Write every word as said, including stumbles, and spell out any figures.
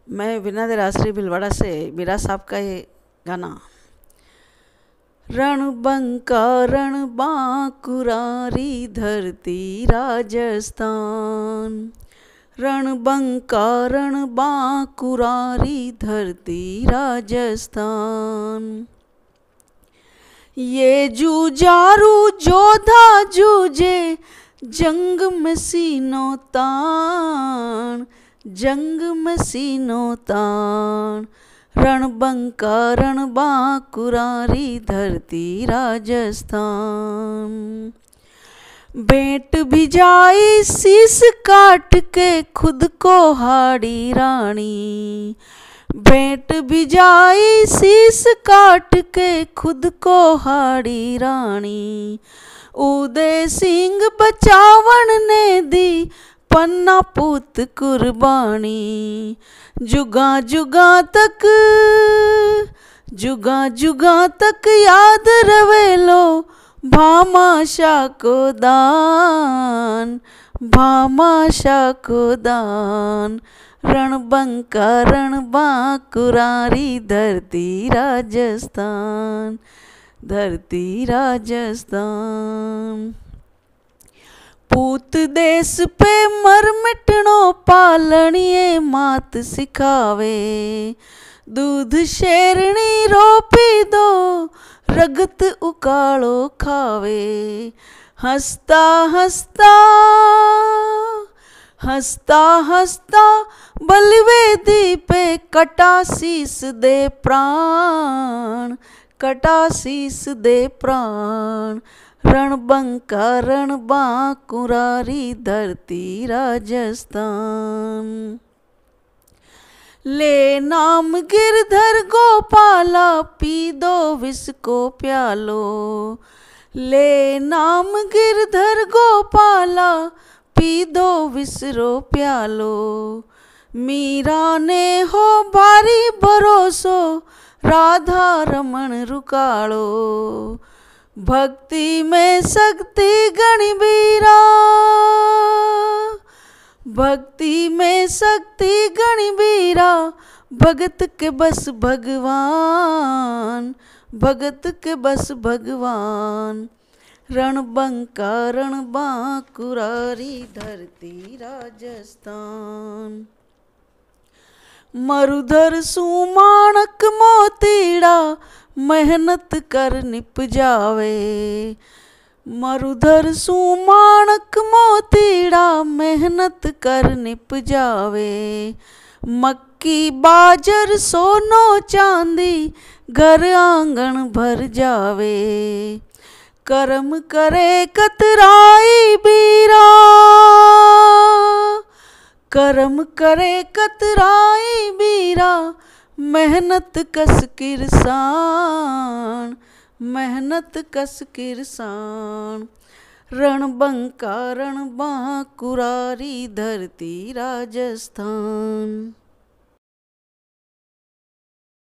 मैं विनय देरासरी भिलवाड़ा से मीरा साहब का ये गाना। रणबंका रण बांकुरारी धरती राजस्थान, रणबंका रण बांकुरारी धरती राजस्थान। ये जूझारू जोधा जूझे जंग में सीनों तान, जंग में सीनों तान। रणबंका रण बांकुरारी धरती राजस्थान। भेंट भिजाई शीस काट के खुद को हाड़ी रानी, भेंट भिजाई शीस काट के खुद को हाड़ी रानी। उदय सिंह बचावन ने दी पन्ना पूत कुर्बानी। जुगा जुगा तक, जुगा जुगा तक याद रवे लो भामाशाह को दान, भामाशाह को दान। रणबंका रण बांकुरारी धरती राजस्थान, धरती राजस्थान। पूत देश पे मर मिटणो पालणिए मात सिखावे। दूध शेरणी रोपी दो रगत उकालो खावे। हंसता हंसता, हंसता हंसता बलिवेदी पे कटा शीस दे प्राण, कटा शीस दे प्राण। रणबंका रण बांकुरारी धरती राजस्थान। ले नाम गिरधर गोपाला पी दो विष को प्यालो। ले नाम गिरधर गोपाला पी दो विसरो प्यालो। मीरा ने हो भारी भरोसो राधा रमण रुकालो। भक्ति में शक्ति गणबीरा, भक्ति में शक्ति गणबीरा। भगत के बस भगवान, भगत के बस भगवान। रणबंका रण बांकुरारी धरती राजस्थान। मरुधर सुमाणक मोतीड़ा मेहनत कर निप जावे। मरुधर सुमाणक मोतीड़ा मेहनत कर निप जावे। मक्की बाजर सोनो चांदी घर आंगन भर जावे। कर्म करे कतराई बीरा, कर्म करे कतराई बीरा। मेहनत कस किरसान, मेहनत कस किरसान। रणबंका रण बांकुरारी धरती राजस्थान।